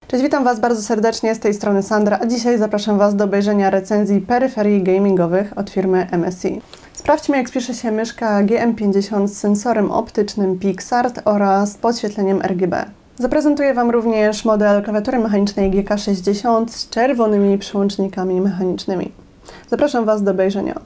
Cześć, witam Was bardzo serdecznie, z tej strony Sandra, a dzisiaj zapraszam Was do obejrzenia recenzji peryferii gamingowych od firmy MSI. Sprawdźmy, jak spisze się myszka GM50 z sensorem optycznym PixArt oraz podświetleniem RGB. Zaprezentuję Wam również model klawiatury mechanicznej GK60 z czerwonymi przełącznikami mechanicznymi. Zapraszam Was do obejrzenia.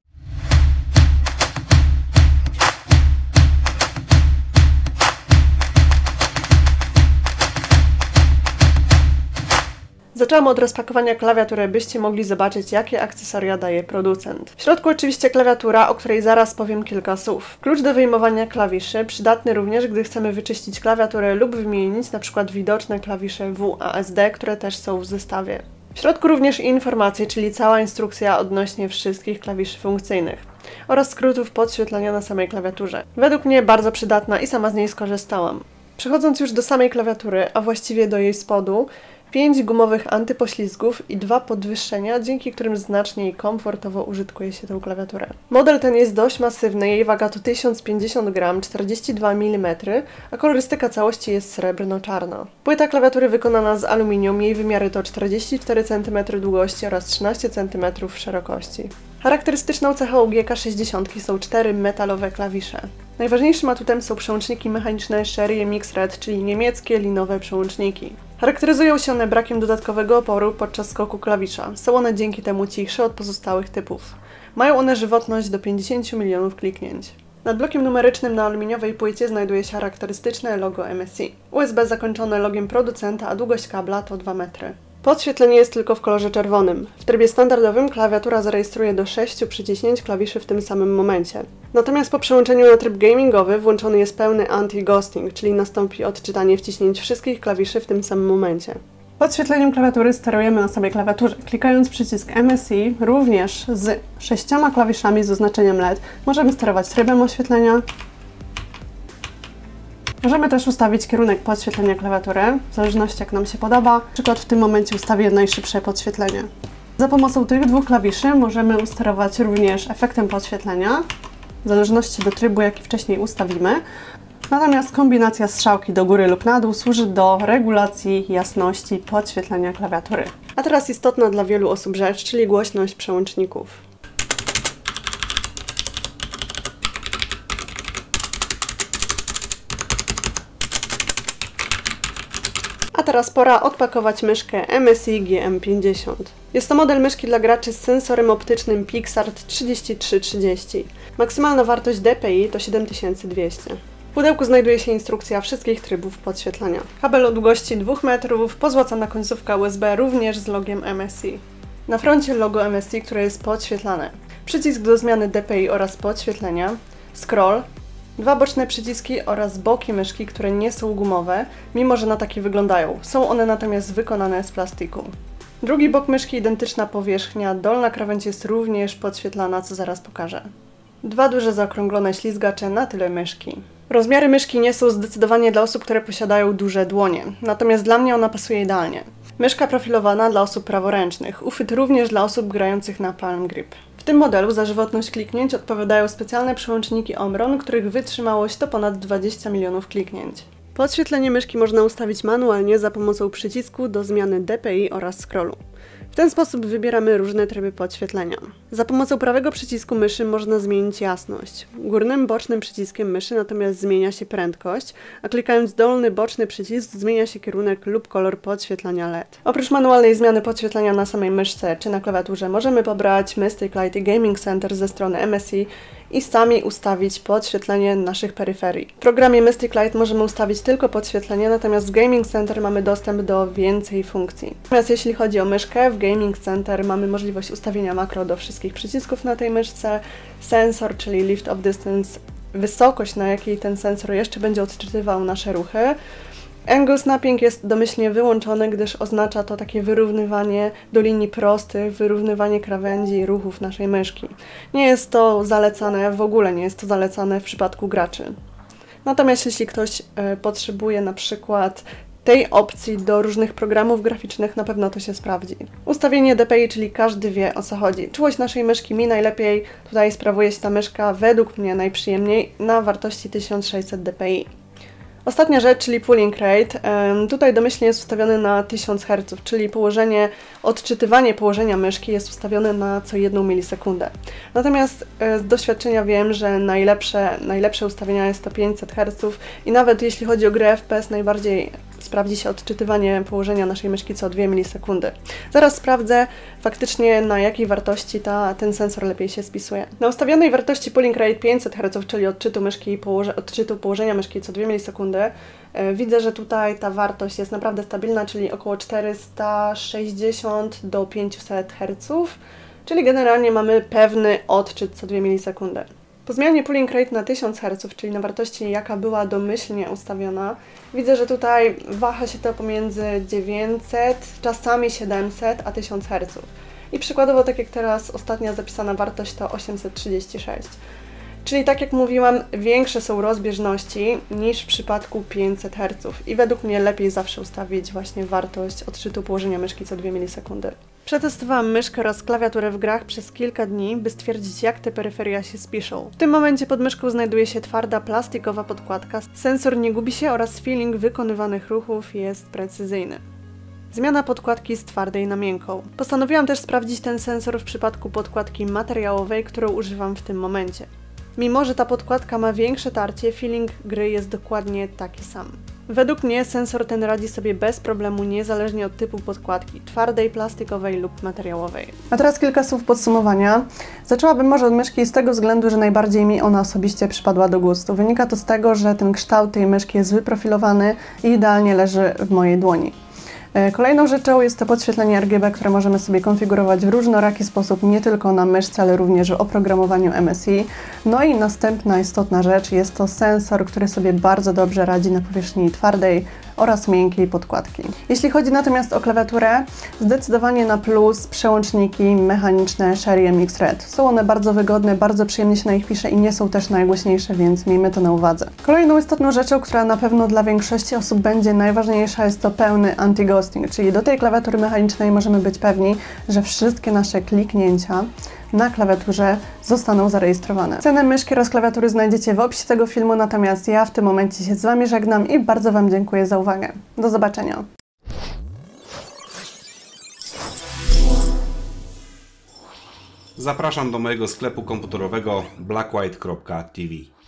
Zaczęłam od rozpakowania klawiatury, byście mogli zobaczyć, jakie akcesoria daje producent. W środku oczywiście klawiatura, o której zaraz powiem kilka słów. Klucz do wyjmowania klawiszy, przydatny również, gdy chcemy wyczyścić klawiaturę lub wymienić np. widoczne klawisze WASD, które też są w zestawie. W środku również informacje, czyli cała instrukcja odnośnie wszystkich klawiszy funkcyjnych oraz skrótów podświetlenia na samej klawiaturze. Według mnie bardzo przydatna i sama z niej skorzystałam. Przechodząc już do samej klawiatury, a właściwie do jej spodu, 5 gumowych antypoślizgów i 2 podwyższenia, dzięki którym znacznie i komfortowo użytkuje się tę klawiaturę. Model ten jest dość masywny, jej waga to 1050 g, 42 mm, a kolorystyka całości jest srebrno-czarna. Płyta klawiatury wykonana z aluminium, jej wymiary to 44 cm długości oraz 13 cm szerokości. Charakterystyczną cechą GK60 są 4 metalowe klawisze. Najważniejszym atutem są przełączniki mechaniczne Sherry MixRed, czyli niemieckie linowe przełączniki. Charakteryzują się one brakiem dodatkowego oporu podczas skoku klawisza. Są one dzięki temu cichsze od pozostałych typów. Mają one żywotność do 50 milionów kliknięć. Nad blokiem numerycznym na aluminiowej płycie znajduje się charakterystyczne logo MSI. USB zakończone logiem producenta, a długość kabla to 2 metry. Podświetlenie jest tylko w kolorze czerwonym. W trybie standardowym klawiatura zarejestruje do 6 przyciśnięć klawiszy w tym samym momencie. Natomiast po przełączeniu na tryb gamingowy włączony jest pełny anti-ghosting, czyli nastąpi odczytanie wciśnięć wszystkich klawiszy w tym samym momencie. Podświetleniem klawiatury sterujemy na samej klawiaturze. Klikając przycisk MSI, również z 6 klawiszami z oznaczeniem LED, możemy sterować trybem oświetlenia. Możemy też ustawić kierunek podświetlenia klawiatury, w zależności jak nam się podoba. Na przykład w tym momencie ustawię najszybsze podświetlenie. Za pomocą tych 2 klawiszy możemy usterować również efektem podświetlenia, w zależności do trybu, jaki wcześniej ustawimy. Natomiast kombinacja strzałki do góry lub na dół służy do regulacji jasności podświetlenia klawiatury. A teraz istotna dla wielu osób rzecz, czyli głośność przełączników. A teraz pora odpakować myszkę MSI GM50. Jest to model myszki dla graczy z sensorem optycznym PixArt 3330. Maksymalna wartość DPI to 7200. W pudełku znajduje się instrukcja wszystkich trybów podświetlenia. Kabel o długości 2 metrów, pozłacana końcówka USB również z logiem MSI. Na froncie logo MSI, które jest podświetlane. Przycisk do zmiany DPI oraz podświetlenia, scroll, 2 boczne przyciski oraz boki myszki, które nie są gumowe, mimo że na takie wyglądają. Są one natomiast wykonane z plastiku. Drugi bok myszki, identyczna powierzchnia, dolna krawędź jest również podświetlana, co zaraz pokażę. 2 duże zaokrąglone ślizgacze na tyle myszki. Rozmiary myszki nie są zdecydowanie dla osób, które posiadają duże dłonie, natomiast dla mnie ona pasuje idealnie. Myszka profilowana dla osób praworęcznych, uchwyt również dla osób grających na Palm Grip. W tym modelu za żywotność kliknięć odpowiadają specjalne przełączniki Omron, których wytrzymałość to ponad 20 milionów kliknięć. Podświetlenie myszki można ustawić manualnie za pomocą przycisku do zmiany DPI oraz scrollu. W ten sposób wybieramy różne tryby podświetlenia. Za pomocą prawego przycisku myszy można zmienić jasność. Górnym bocznym przyciskiem myszy natomiast zmienia się prędkość, a klikając dolny boczny przycisk zmienia się kierunek lub kolor podświetlania LED. Oprócz manualnej zmiany podświetlenia na samej myszce czy na klawiaturze możemy pobrać Mystic Light i Gaming Center ze strony MSI i sami ustawić podświetlenie naszych peryferii. W programie Mystic Light możemy ustawić tylko podświetlenie, natomiast w Gaming Center mamy dostęp do więcej funkcji. Natomiast jeśli chodzi o myszkę, w Gaming Center mamy możliwość ustawienia makro do wszystkich przycisków na tej myszce, sensor, czyli Lift of Distance, wysokość, na jakiej ten sensor jeszcze będzie odczytywał nasze ruchy. Angle Snapping jest domyślnie wyłączony, gdyż oznacza to takie wyrównywanie do linii prostych, wyrównywanie krawędzi i ruchów naszej myszki. Nie jest to zalecane, w ogóle nie jest to zalecane w przypadku graczy. Natomiast jeśli ktoś potrzebuje na przykład tej opcji do różnych programów graficznych, na pewno to się sprawdzi. Ustawienie DPI, czyli każdy wie, o co chodzi. Czułość naszej myszki mi najlepiej tutaj sprawuje się ta myszka według mnie najprzyjemniej na wartości 1600 dpi. Ostatnia rzecz, czyli pulling rate. Tutaj domyślnie jest ustawiony na 1000 Hz, czyli odczytywanie położenia myszki jest ustawione na co 1 milisekundę. Natomiast z doświadczenia wiem, że najlepsze ustawienia jest to 500 Hz i nawet jeśli chodzi o grę FPS, najbardziej sprawdzi się odczytywanie położenia naszej myszki co 2 milisekundy. Zaraz sprawdzę faktycznie, na jakiej wartości ten sensor lepiej się spisuje. Na ustawionej wartości pulling rate 500 Hz, czyli odczytu położenia myszki co 2 milisekundy, widzę, że tutaj ta wartość jest naprawdę stabilna, czyli około 460 do 500 Hz, czyli generalnie mamy pewny odczyt co 2 milisekundy. Po zmianie pulling rate na 1000 Hz, czyli na wartości jaka była domyślnie ustawiona, widzę, że tutaj waha się to pomiędzy 900, czasami 700, a 1000 Hz. I przykładowo, tak jak teraz, ostatnia zapisana wartość to 836. Czyli tak jak mówiłam, większe są rozbieżności niż w przypadku 500 Hz i według mnie lepiej zawsze ustawić właśnie wartość odczytu położenia myszki co 2 milisekundy. Przetestowałam myszkę oraz klawiaturę w grach przez kilka dni, by stwierdzić, jak te peryferia się spiszą. W tym momencie pod myszką znajduje się twarda, plastikowa podkładka, sensor nie gubi się oraz feeling wykonywanych ruchów jest precyzyjny. Zmiana podkładki z twardej na miękką. Postanowiłam też sprawdzić ten sensor w przypadku podkładki materiałowej, którą używam w tym momencie. Mimo że ta podkładka ma większe tarcie, feeling gry jest dokładnie taki sam. Według mnie sensor ten radzi sobie bez problemu, niezależnie od typu podkładki, twardej, plastikowej lub materiałowej. A teraz kilka słów podsumowania. Zaczęłabym może od myszki z tego względu, że najbardziej mi ona osobiście przypadła do gustu. Wynika to z tego, że ten kształt tej myszki jest wyprofilowany i idealnie leży w mojej dłoni. Kolejną rzeczą jest to podświetlenie RGB, które możemy sobie konfigurować w różnoraki sposób, nie tylko na myszce, ale również w oprogramowaniu MSI. No i następna istotna rzecz jest to sensor, który sobie bardzo dobrze radzi na powierzchni twardej oraz miękkiej podkładki. Jeśli chodzi natomiast o klawiaturę, zdecydowanie na plus przełączniki mechaniczne Sherry MX Red. Są one bardzo wygodne, bardzo przyjemnie się na nich pisze i nie są też najgłośniejsze, więc miejmy to na uwadze. Kolejną istotną rzeczą, która na pewno dla większości osób będzie najważniejsza, jest to pełny anti-ghosting, czyli do tej klawiatury mechanicznej możemy być pewni, że wszystkie nasze kliknięcia na klawiaturze zostaną zarejestrowane. Cenę myszki oraz klawiatury znajdziecie w opisie tego filmu, natomiast ja w tym momencie się z Wami żegnam i bardzo Wam dziękuję za uwagę. Do zobaczenia! Zapraszam do mojego sklepu komputerowego blackwhite.tv.